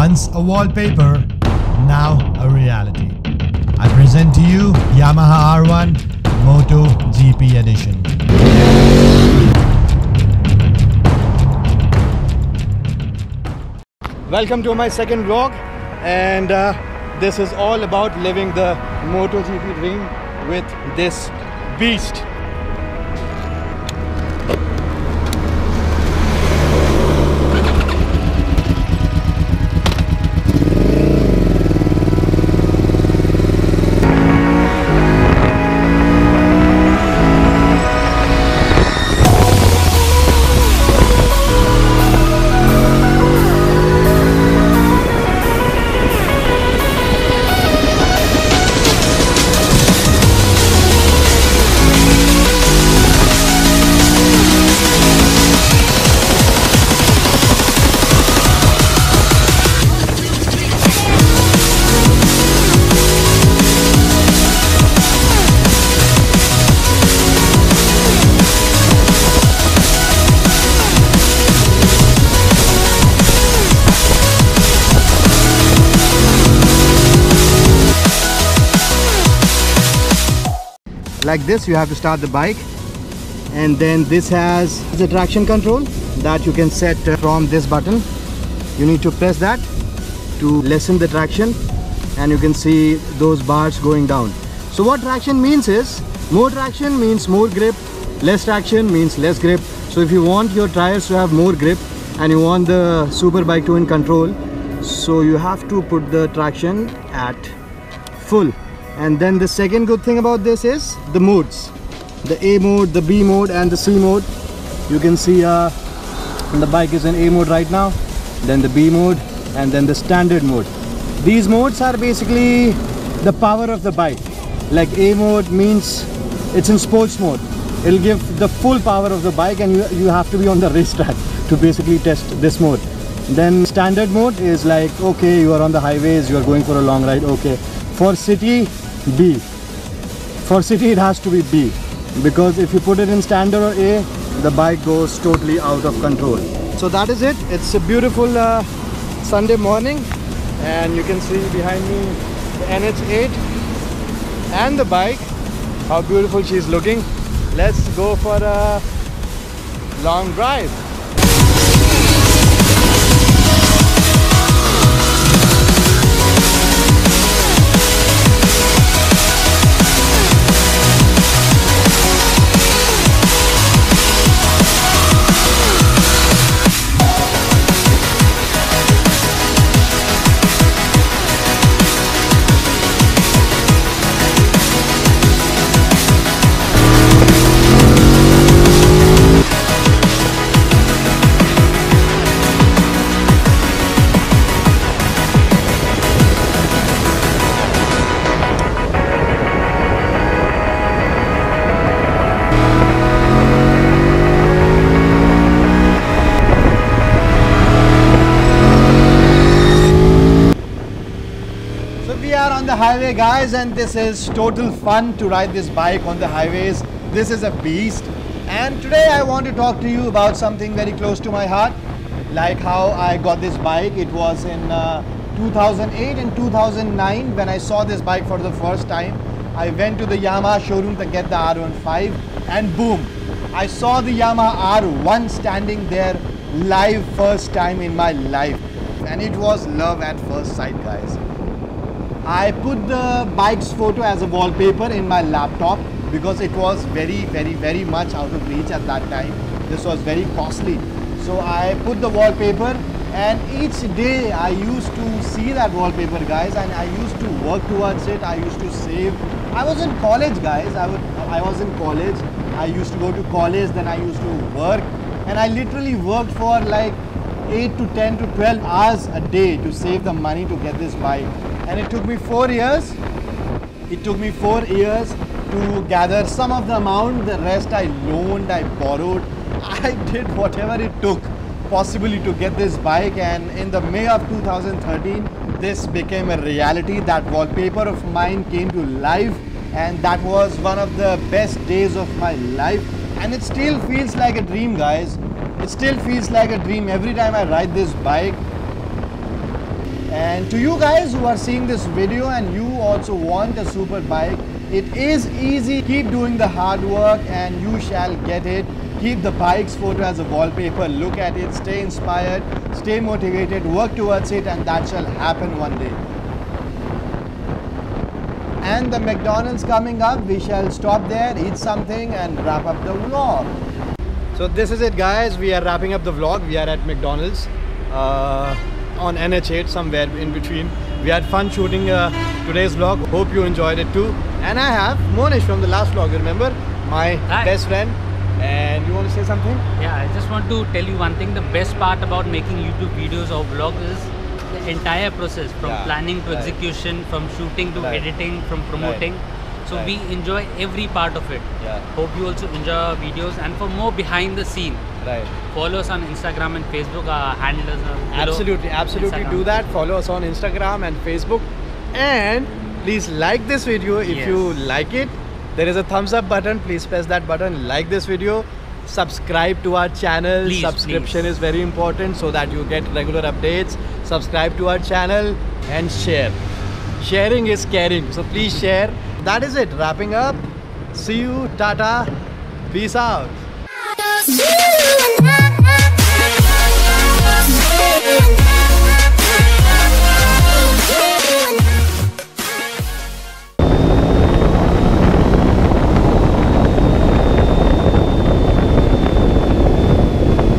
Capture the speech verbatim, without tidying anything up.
Once a wallpaper, now a reality. I present to you Yamaha R one Moto G P Edition. Welcome to my second vlog, and uh, this is all about living the MotoGP dream with this beast. Like this, you have to start the bike, and then this has the traction control that you can set from this button. You need to press that to lessen the traction, and you can see those bars going down. So what traction means is, more traction means more grip, less traction means less grip. So if you want your tires to have more grip and you want the super bike to in control, so you have to put the traction at full. And then the second good thing about this is the modes, the A mode, the B mode and the C mode. You can see uh, the bike is in A mode right now, then the B mode, and then the standard mode. These modes are basically the power of the bike. Like A mode means it's in sports mode. It'll give the full power of the bike, and you, you have to be on the racetrack to basically test this mode. Then standard mode is like, okay, you are on the highways, you are going for a long ride, okay. For city, B. For city it has to be B, because if you put it in standard or A, the bike goes totally out of control. So that is it. It's a beautiful uh, Sunday morning, and you can see behind me the N H eight and the bike, how beautiful she's looking. Let's go for a long drive. On the highway, guys, and this is total fun to ride this bike on the highways. This is a beast, and today I want to talk to you about something very close to my heart, like how I got this bike. It was in uh, two thousand eight and two thousand nine when I saw this bike for the first time. I went to the Yamaha showroom to get the R fifteen, and boom, I saw the Yamaha R one standing there live, first time in my life, and it was love at first sight, guys. I put the bike's photo as a wallpaper in my laptop because it was very very very much out of reach at that time. This was very costly, so I put the wallpaper, and each day I used to see that wallpaper, guys, and I used to work towards it. I used to save. I was in college, guys. I would I was in college. I used to go to college, then I used to work, and I literally worked for like eight to ten to twelve hours a day to save the money to get this bike. And it took me four years. It took me four years to gather some of the amount. The rest I loaned, I borrowed. I did whatever it took possibly to get this bike. And in the May of two thousand thirteen, this became a reality. That wallpaper of mine came to life, and that was one of the best days of my life. And it still feels like a dream, guys. It still feels like a dream every time I ride this bike. And to you guys who are seeing this video and you also want a super bike, it is easy. Keep doing the hard work and you shall get it. Keep the bike's photo as a wallpaper, look at it, stay inspired, stay motivated, work towards it, and that shall happen one day. And the McDonald's coming up, we shall stop there, eat something and wrap up the vlog. So this is it guys, we are wrapping up the vlog. We are at McDonald's uh, on N H eight, somewhere in between. We had fun shooting uh, today's vlog. Hope you enjoyed it too. And I have Monish from the last vlog, you remember? My Hi. best friend. And you want to say something? Yeah, I just want to tell you one thing. The best part about making YouTube videos or vlogs is the entire process, from Yeah, planning to right. execution, from shooting to Right. editing, from promoting. So Right. we enjoy every part of it. Yeah. Hope you also enjoy our videos. And for more behind the scene, Right. follow us on Instagram and Facebook. Our handles are below. Absolutely, absolutely Instagram. do that. Follow us on Instagram and Facebook. And please like this video if Yes. you like it. There is a thumbs up button. Please press that button. Like this video. Subscribe to our channel. Please, Subscription please. is very important so that you get regular updates. Subscribe to our channel and share. Sharing is caring. So please share. That is it. Wrapping up. See you. Tata. Peace out. You and I.